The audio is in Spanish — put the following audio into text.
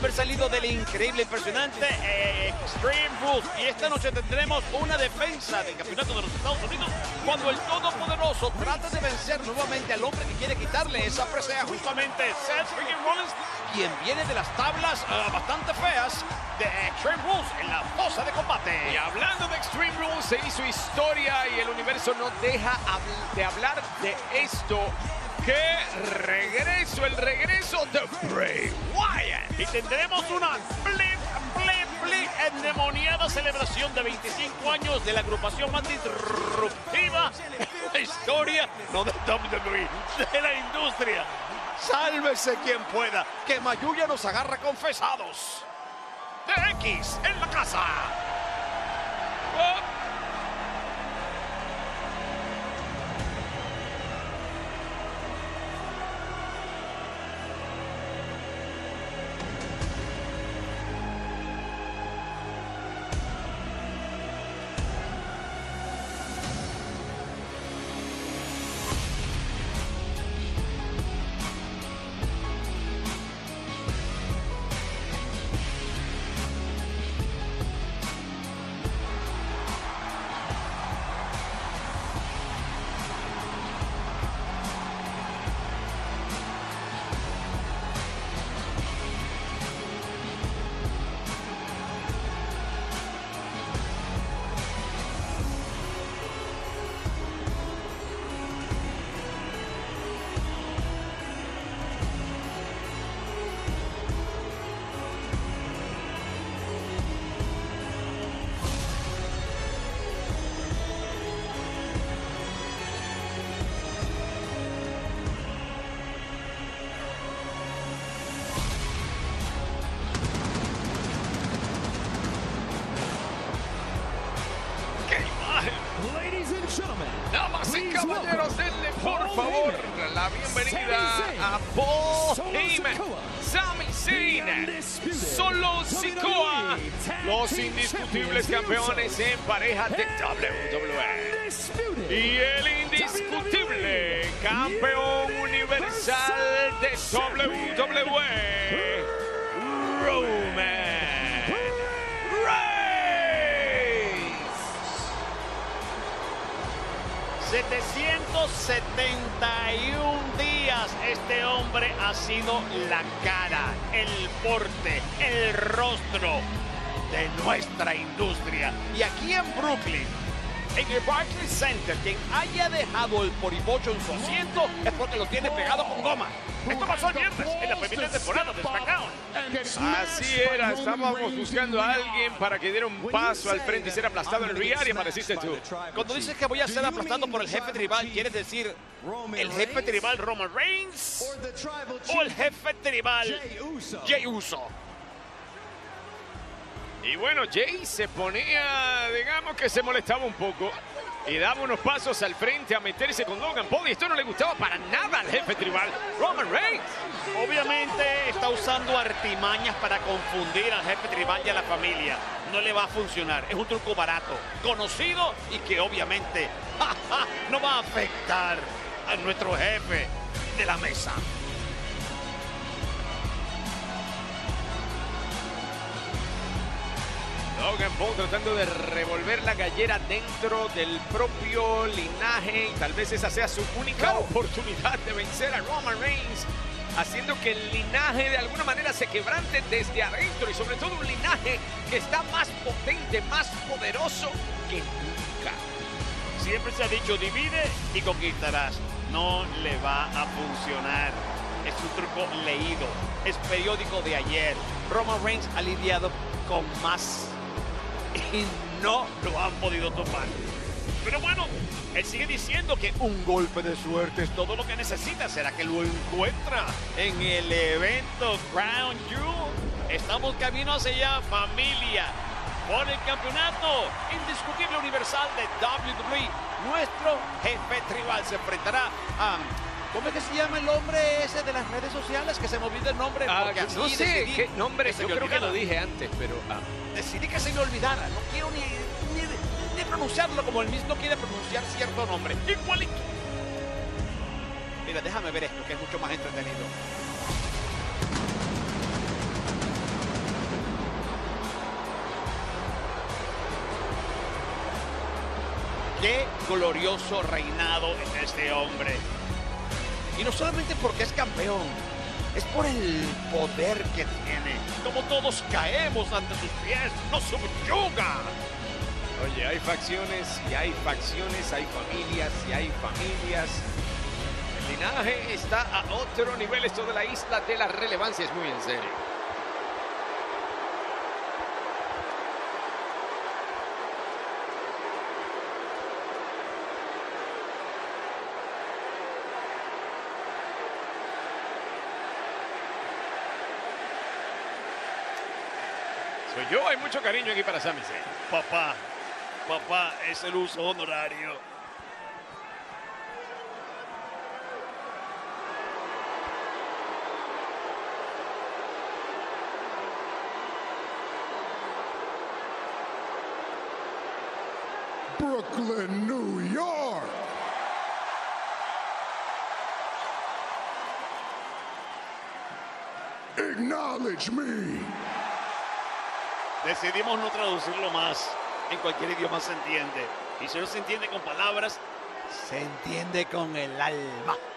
haber salido del increíble, impresionante Extreme Rules. Y esta noche tendremos una defensa del campeonato de los Estados Unidos cuando el Todopoderoso trata de vencer nuevamente al hombre que quiere quitarle esa presea, justamente Seth freaking Rollins, quien viene de las tablas bastante feas de Extreme Rules en la fosa de combate. Y hablando de Extreme Rules, se hizo historia y el universo no deja de hablar de esto. ¡Qué regreso! El regreso de Bray Wyatt. Y tendremos una endemoniada celebración de 25 años de la agrupación más disruptiva en la historia, no de WWE, de la industria. Sálvese quien pueda, que Mayuya nos agarra confesados. DX en la casa. Oh. Damas y caballeros, denle por favor la bienvenida a Paul Heyman, Sami Zayn, Solo Sikoa, los indiscutibles campeones en pareja de WWE. Y el indiscutible campeón universal de WWE, Roman 771 días este hombre ha sido la cara, el porte, el rostro de nuestra industria. Y aquí en Brooklyn, en el Barclays Center, quien haya dejado el poribocho en su asiento es porque lo tiene pegado con goma. Esto pasó el viernes en la primera temporada de SmackDown. Así era, estábamos buscando a alguien para que diera un paso al frente y ser aplastado en el ring y apareciste tú. Cuando dices que voy a ser aplastado por el jefe tribal, ¿quieres decir el jefe tribal Roman Reigns o el jefe tribal Jey Uso? Y bueno, Jey se ponía, digamos que se molestaba un poco y daba unos pasos al frente a meterse con Logan Paul, y esto no le gustaba para nada al jefe tribal Roman Reigns. Obviamente está usando artimañas para confundir al jefe tribal y a la familia. No le va a funcionar, es un truco barato, conocido y que obviamente no va a afectar a nuestro jefe de la mesa. Logan Paul tratando de revolver la gallera dentro del propio linaje, y tal vez esa sea su única oportunidad de vencer a Roman Reigns, haciendo que el linaje de alguna manera se quebrante desde adentro, y sobre todo un linaje que está más potente, más poderoso que nunca. Siempre se ha dicho, divide y conquistarás. No le va a funcionar. Es un truco leído, es periódico de ayer. Roman Reigns ha lidiado con más y no lo han podido tomar. Pero bueno, él sigue diciendo que un golpe de suerte es todo lo que necesita. ¿Será que lo encuentra en el evento Crown Jewel? Estamos camino hacia allá, familia. Por el campeonato indiscutible universal de WWE, nuestro jefe tribal se enfrentará a... ¿Cómo es que se llama el hombre ese de las redes sociales? Que se me olvida el nombre. No sé qué nombre, yo creo que lo dije antes, pero... Decidí que se me olvidara. No quiero ni pronunciarlo como él mismo quiere pronunciar cierto nombre. Igualito. Mira, déjame ver esto, que es mucho más entretenido. Qué glorioso reinado en este hombre. Y no solamente porque es campeón, es por el poder que tiene. Como todos caemos ante sus pies, nos subyuga. Oye, hay facciones y hay facciones, hay familias y hay familias. El linaje está a otro nivel. Esto de la isla de la relevancia es muy en serio. Soy yo, hay mucho cariño aquí para Sami Zayn. Papá es el uso honorario. Brooklyn, New York. Acknowledge me. Decidimos no traducirlo más. En cualquier idioma se entiende. Y si no se entiende con palabras, se entiende con el alma.